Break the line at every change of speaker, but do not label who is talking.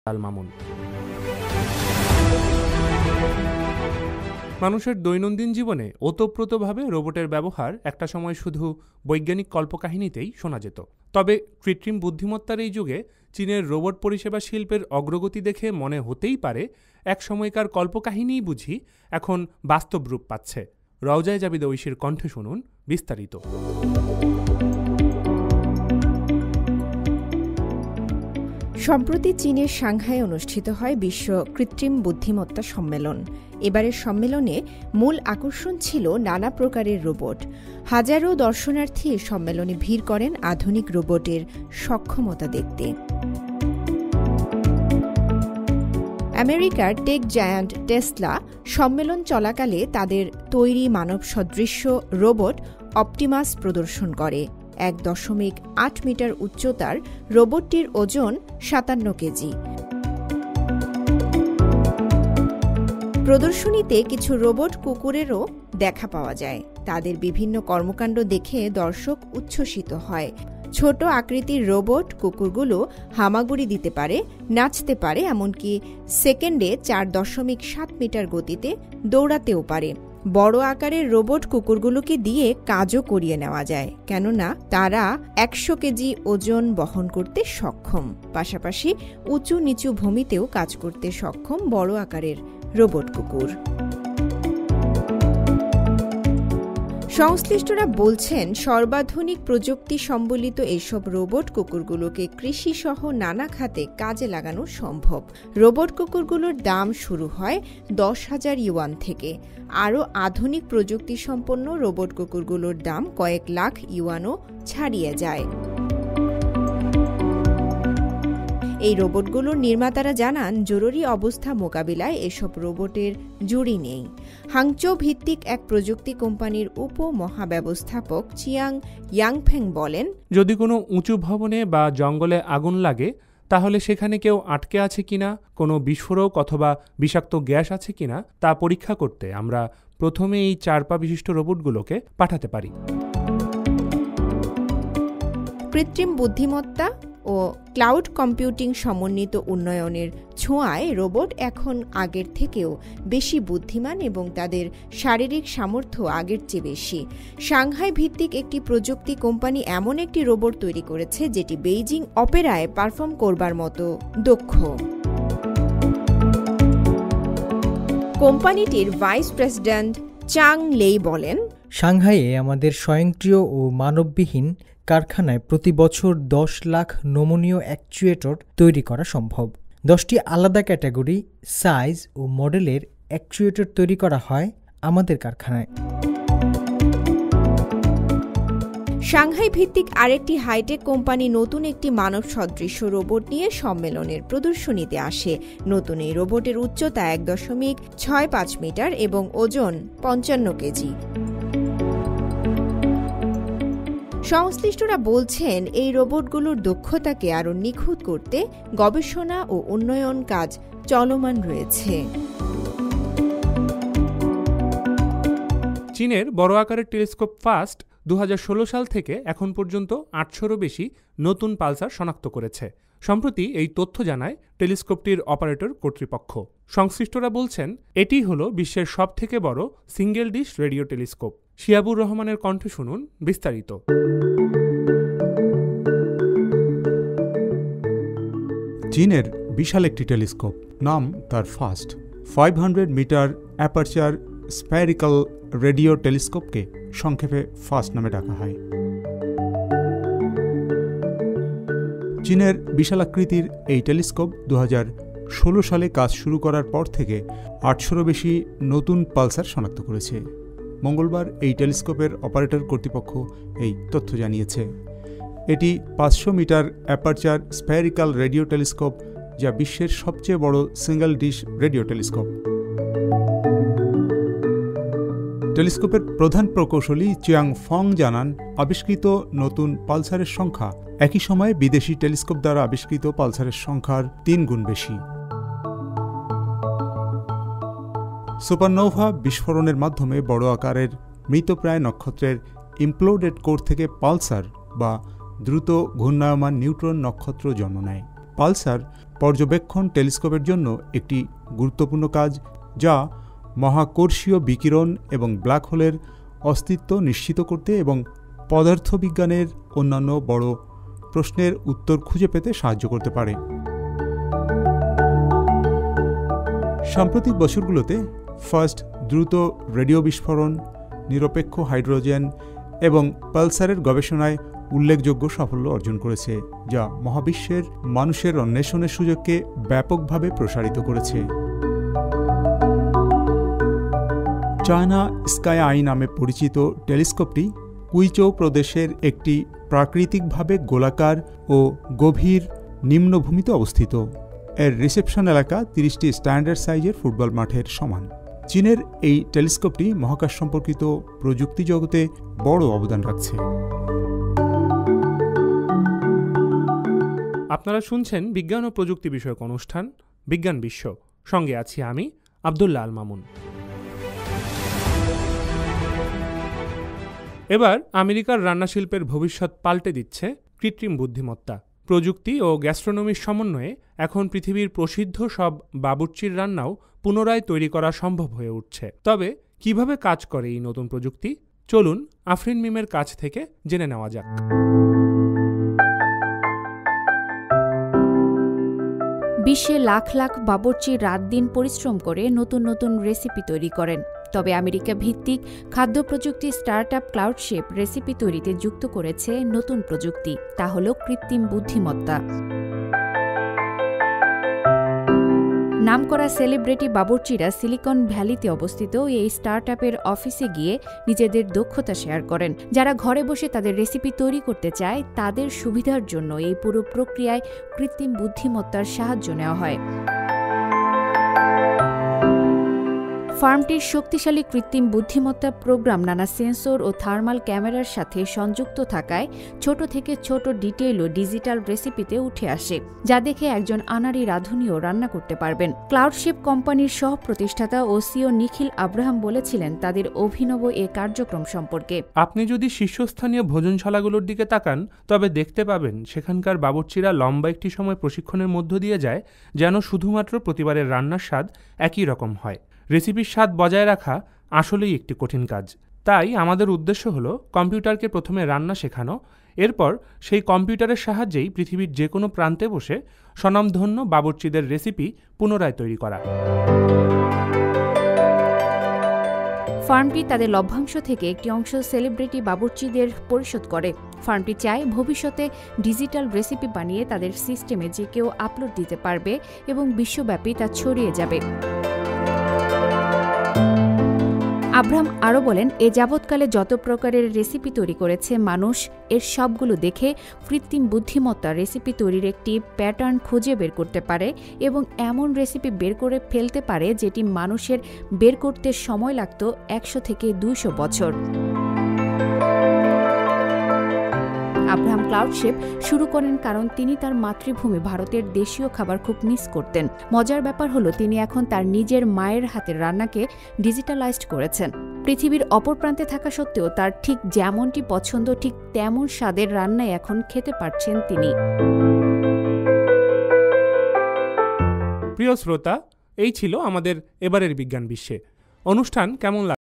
আল মামুন। মানুষের দৈনন্দিন জীবনে ওতপ্রোতভাবে রোবটের ব্যবহার একটা সময় শুধু বৈজ্ঞানিক কল্পকাহিনীতেই শোনা যেত। তবে কৃত্রিম বুদ্ধিমত্তার এই যুগে চীনের রোবট পরিষেবা শিল্পের অগ্রগতি দেখে মনে হতেই পারে এক সময়কার কল্পকাহিনীই বুঝি এখন বাস্তব রূপ পাচ্ছে। রওজায়ে জাবিদা ঐশীর কণ্ঠে শুনুন বিস্তারিত।
সম্প্রতি চীনের সাংহাইয়ে অনুষ্ঠিত হয় বিশ্ব কৃত্রিম বুদ্ধিমত্তা সম্মেলন। এবারের সম্মেলনে মূল আকর্ষণ ছিল নানা প্রকারের রোবট। হাজারো দর্শনার্থী সম্মেলনে ভিড় করেন আধুনিক রোবটের সক্ষমতা দেখতে। আমেরিকার টেক জায়ান্ট টেসলা সম্মেলন চলাকালে তাদের তৈরি মানব সদৃশ্য রোবট অপটিমাস প্রদর্শন করে। 1.8 মিটার উচ্চতার রোবটটির ওজন 57 কেজি। প্রদর্শনীতে কিছু রোবট কুকুরেরও দেখা পাওয়া যায়। তাদের বিভিন্ন কর্মকাণ্ড দেখে দর্শক উচ্ছ্বসিত হয়। ছোট আকৃতির রোবট কুকুরগুলো হামাগুড়ি দিতে পারে, নাচতে পারে, এমনকি সেকেন্ডে 4.7 মিটার গতিতে দৌড়াতেও পারে। বড় আকারের রোবট কুকুরগুলোকে দিয়ে কাজও করিয়ে নেওয়া যায়, কেননা তারা 100 কেজি ওজন বহন করতে সক্ষম। পাশাপাশি উঁচু নিচু ভূমিতেও কাজ করতে সক্ষম বড় আকারের রোবট কুকুর। সংশ্লিষ্টরা বলছেন, সর্বাধুনিক প্রযুক্তি সম্বলিত এসব রোবট কুকুরগুলোকে কৃষিসহ নানা খাতে কাজে লাগানো সম্ভব। রোবট কুকুরগুলোর দাম শুরু হয় 10,000 ইউয়ান থেকে। আরও আধুনিক প্রযুক্তি সম্পন্ন রোবট কুকুরগুলোর দাম কয়েক লাখ ইউয়ানও ছাড়িয়ে যায়। এই রোবটগুলোর নির্মাতারা জানান, জরুরি অবস্থা মোকাবিলায় এসব রোবটের জুড়ি নেই। হাংচৌ ভিত্তিক এক প্রযুক্তি কোম্পানির উপমহাব্যবস্থাপক চিয়াং ইয়াংফেং বলেন,
যদি কোনো উঁচু ভবনে বা জঙ্গলে আগুন লাগে তাহলে সেখানে কেউ আটকে আছে কিনা, কোনো বিস্ফোরক অথবা বিষাক্ত গ্যাস আছে কিনা তা পরীক্ষা করতে আমরা প্রথমে এই 4 পা বিশিষ্ট রোবটগুলোকে পাঠাতে পারি।
কৃত্রিম বুদ্ধিমত্তা ও ক্লাউড কম্পিউটিং সমন্বিত উন্নয়নের ছোঁয়ায় রোবট এখন আগের থেকেও বেশি বুদ্ধিমান এবং তাদের শারীরিক সামর্থ্য আগের চেয়ে বেশি। সাংহাই ভিত্তিক একটি প্রযুক্তি কোম্পানি এমন একটি রোবট তৈরি করেছে যেটি বেইজিং অপেরায় পারফর্ম করবার মতো দক্ষ। কোম্পানিটির ভাইস প্রেসিডেন্ট চাং লেই বলেন,
সাংহাইয়ে আমাদের স্বয়ংক্রিয় ও মানববিহীন কারখানায় প্রতি বছর 10 লাখ নমনীয় অ্যাকচুয়েটর তৈরি করা সম্ভব। 10টি আলাদা ক্যাটাগরি, সাইজ ও মডেলের অ্যাকচুয়েটর তৈরি করা হয় আমাদের কারখানায়।
সাংহাই ভিত্তিক আরেকটি হাইটেক কোম্পানি নতুন একটি মানব সদৃশ্য রোবট নিয়ে সম্মেলনের প্রদর্শনীতে আসে। নতুন এই রোবটের উচ্চতা 1.65 মিটার এবং ওজন 55 কেজি। সংশ্লিষ্টরা বলছেন, এই রোবটগুলোর দক্ষতাকে আরও নিখুঁত করতে গবেষণা ও উন্নয়ন কাজ চলমান রয়েছে।
চীনের বড় আকারের টেলিস্কোপ ফাস্ট 2016 সাল থেকে এখন পর্যন্ত 800-রও বেশি নতুন পালসার শনাক্ত করেছে। সম্প্রতি এই তথ্য জানায় টেলিস্কোপটির অপারেটর কর্তৃপক্ষ। সংশ্লিষ্টরা বলছেন, এটি হল বিশ্বের সবথেকে বড় single dish radio telescope. Shiabur রহমানের কণ্ঠে শুনুন বিস্তারিত।
চীনের বিশাল একটি টেলিস্কোপ, নাম তার FAST. 500 metre aperture spherical radio টেলিস্কোপকে সংক্ষেপে ফাস্ট নামে ডাকা হয়। চীনের বিশালাকৃতির এই টেলিস্কোপ 2016 সালে কাজ শুরু করার পর থেকে 800-রও বেশি নতুন পালসার শনাক্ত করেছে। মঙ্গলবার এই টেলিস্কোপের অপারেটর কর্তৃপক্ষ এই তথ্য জানিয়েছে। এটি 500 metre aperture spherical radio telescope, যা বিশ্বের সবচেয়ে বড় সিঙ্গেল ডিশ রেডিও টেলিস্কোপ। টেলিস্কোপের প্রধান প্রকৌশলী চিয়াং ফং জানান, আবিষ্কৃত নতুন পালসারের সংখ্যা একই সময়ে বিদেশি টেলিস্কোপ দ্বারা আবিষ্কৃত পালসারের সংখ্যার 3 গুণ বেশি। সুপারনোভা বিস্ফোরণের মাধ্যমে বড় আকারের মৃতপ্রায় নক্ষত্রের ইমপ্লোডেড কোর থেকে পালসার বা দ্রুত ঘূর্ণায়মান নিউট্রন নক্ষত্র জন্ম নেয়। পালসার পর্যবেক্ষণ টেলিস্কোপের জন্য একটি গুরুত্বপূর্ণ কাজ, যা মহাকর্ষীয় বিকিরণ এবং ব্ল্যাক হোলের অস্তিত্ব নিশ্চিত করতে এবং পদার্থবিজ্ঞানের অন্যান্য বড় প্রশ্নের উত্তর খুঁজে পেতে সাহায্য করতে পারে। সাম্প্রতিক বছরগুলোতে ফার্স্ট দ্রুত রেডিও বিস্ফোরণ, নিরপেক্ষ হাইড্রোজেন এবং পালসারের গবেষণায় উল্লেখযোগ্য সাফল্য অর্জন করেছে, যা মহাবিশ্বের মানুষের অন্বেষণের সুযোগকে ব্যাপকভাবে প্রসারিত করেছে। চায়না স্কাই আই নামে পরিচিত টেলিস্কোপটি কুইচৌ প্রদেশের একটি প্রাকৃতিকভাবে গোলাকার ও গভীর নিম্নভূমিতে অবস্থিত। এর রিসেপশন এলাকা 30টি স্ট্যান্ডার্ড সাইজের ফুটবল মাঠের সমান। চীনের এই টেলিস্কোপটি মহাকাশ সম্পর্কিত প্রযুক্তি জগতে বড় অবদান রাখছে।
আপনারা শুনছেন বিজ্ঞান ও প্রযুক্তি বিষয়ক অনুষ্ঠান বিজ্ঞান বিশ্ব। সঙ্গে আছি আমি আব্দুল্লাহ আল মামুন। এবার আমেরিকার রান্নাশিল্পের ভবিষ্যৎ পাল্টে দিচ্ছে কৃত্রিম বুদ্ধিমত্তা। প্রযুক্তি ও গ্যাস্ট্রোনমির সমন্বয়ে এখন পৃথিবীর প্রসিদ্ধ সব বাবুর্চির রান্নাও পুনরায় তৈরি করা সম্ভব হয়ে উঠছে। তবে কিভাবে কাজ করে এই নতুন প্রযুক্তি, চলুন আফরিন মিমের কাছ থেকে জেনে নেওয়া যাক।
বিশ্বে লাখ লাখ বাবুর্চি রাত দিন পরিশ্রম করে নতুন নতুন রেসিপি তৈরি করেন। তবে আমেরিকা ভিত্তিক খাদ্য প্রযুক্তি স্টার্টআপ ক্লাউডশেপ রেসিপি তৈরিতে যুক্ত করেছে নতুন প্রযুক্তি, তা হল কৃত্রিম বুদ্ধিমত্তা। নামকরা সেলিব্রিটি বাবুর্চিরা সিলিকন ভ্যালিতে অবস্থিত এই স্টার্টআপের অফিসে গিয়ে নিজেদের দক্ষতা শেয়ার করেন। যারা ঘরে বসে তাদের রেসিপি তৈরি করতে চায় তাদের সুবিধার জন্য এই পুরো প্রক্রিয়ায় কৃত্রিম বুদ্ধিমত্তার সাহায্য নেওয়া হয়। ফার্মটির শক্তিশালী কৃত্রিম বুদ্ধিমত্তা প্রোগ্রাম নানা সেন্সর ও থার্মাল ক্যামেরার সাথে সংযুক্ত থাকায় ছোট থেকে ছোট ডিটেইলও ডিজিটাল রেসিপিতে উঠে আসে, যা দেখে একজন আনাড়ি রাঁধুনিও রান্না করতে পারবেন। ক্লাউডশেপ কোম্পানির সহ প্রতিষ্ঠাতা ও সিও নিখিল আব্রাহাম বলেছিলেন তাদের অভিনব এ কার্যক্রম সম্পর্কে।
আপনি যদি শীর্ষস্থানীয় ভোজনশালাগুলোর দিকে তাকান, তবে দেখতে পাবেন সেখানকার বাবুর্চিরা লম্বা একটি সময় প্রশিক্ষণের মধ্য দিয়ে যায় যেন শুধুমাত্র প্রতিবারের রান্নার স্বাদ একই রকম হয়। রেসিপির স্বাদ বজায় রাখা আসলেই একটি কঠিন কাজ। তাই আমাদের উদ্দেশ্য হলো কম্পিউটারকে প্রথমে রান্না শেখানো, এরপর সেই কম্পিউটারের সাহায্যেই পৃথিবীর যে কোনো প্রান্তে বসে স্বনামধন্য বাবুর্চিদের রেসিপি পুনরায় তৈরি করা।
ফার্মটি তাদের লভ্যাংশ থেকে একটি অংশ সেলিব্রিটি বাবুর্চিদের পরিশোধ করে। ফার্মটি চায় ভবিষ্যতে ডিজিটাল রেসিপি বানিয়ে তাদের সিস্টেমে যে কেউ আপলোড দিতে পারবে এবং বিশ্বব্যাপী তা ছড়িয়ে যাবে। আব্রাহাম আরও বলেন, এ যাবৎকালে যত প্রকারের রেসিপি তৈরি করেছে মানুষ, এর সবগুলো দেখে কৃত্রিম বুদ্ধিমত্তা রেসিপি তৈরির একটি প্যাটার্ন খুঁজে বের করতে পারে এবং এমন রেসিপি বের করে ফেলতে পারে যেটি মানুষের বের করতে সময় লাগত 100 থেকে 200 বছর। আব্রাহাম ক্লাউডশেপ শুরু করেন কারণ তিনি তার মাতৃভূমি ভারতের দেশীয় খাবার খুব মিস করতেন। মজার ব্যাপার হলো তিনি এখন তার নিজের মায়ের হাতের রান্নাকে ডিজিটালাইজড করেছেন। পৃথিবীর অপর প্রান্তে থাকা সত্ত্বেও তার ঠিক যেমনটি পছন্দ ঠিক তেমন স্বাদের রান্নাই এখন খেতে পারছেন তিনি।
প্রিয় শ্রোতা, এই ছিল আমাদের এবারের বিজ্ঞান বিশ্বে। অনুষ্ঠান কেমন